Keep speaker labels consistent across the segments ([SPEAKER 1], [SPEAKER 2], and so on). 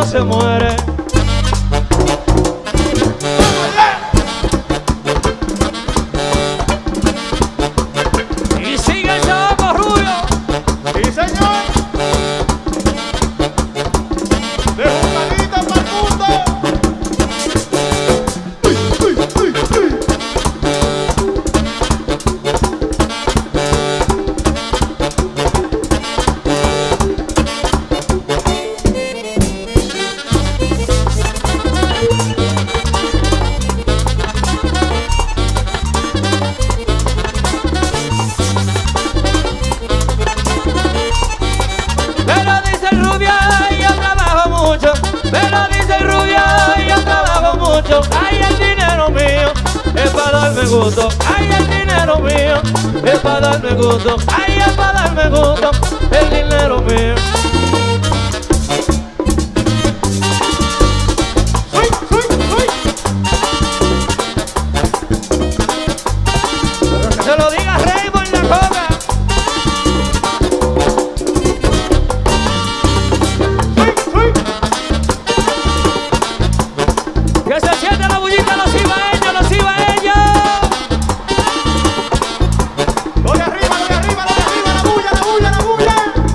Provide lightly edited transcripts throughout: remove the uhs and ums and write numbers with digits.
[SPEAKER 1] se muere. Y sigue el chamaco rubio.
[SPEAKER 2] ¡Sí, señor! ¡De Juanita para el mundo!
[SPEAKER 1] Pero dice el rubio, ay, yo trabajo mucho. Pero dice el rubio, ay, yo trabajo mucho. Ay, el dinero mío es para darme gusto. Ay, el dinero mío es para darme gusto. Ay, es para darme gusto el dinero mío.
[SPEAKER 2] ¡Uy, uy, uy!
[SPEAKER 1] Pero que se lo diga Raymond la coca. Que se siente la bullita los ibaeños, los ibaeños.
[SPEAKER 2] ¡Lo de arriba, lo de arriba, lo de arriba! ¡La bulla, la bulla, la bulla!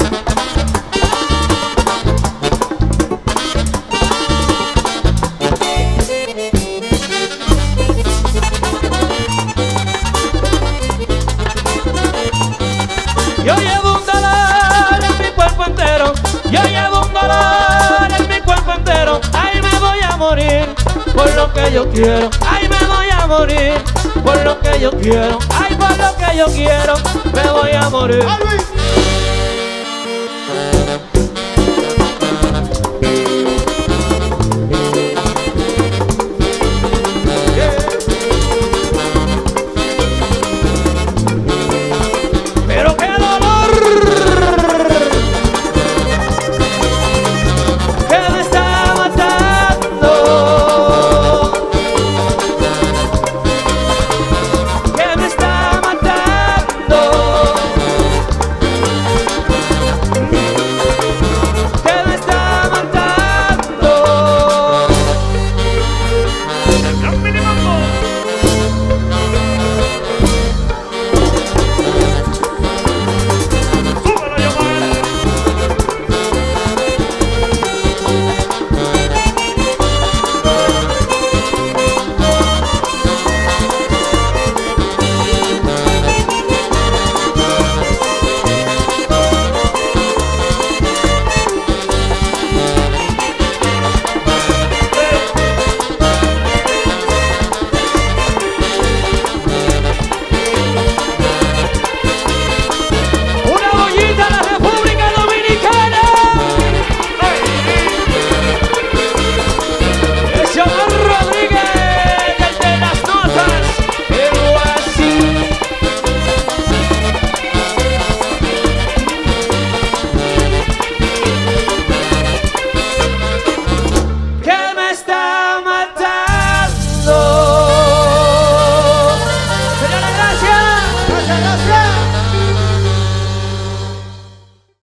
[SPEAKER 1] Yo llevo un dolor en mi cuerpo entero. Yo llevo un dolor en mi cuerpo entero. Ay, me voy a morir por lo que yo quiero. Ay, me voy a morir por lo que yo quiero. Ay, por lo que yo quiero, me voy a morir.
[SPEAKER 2] ¡Ah, Luis!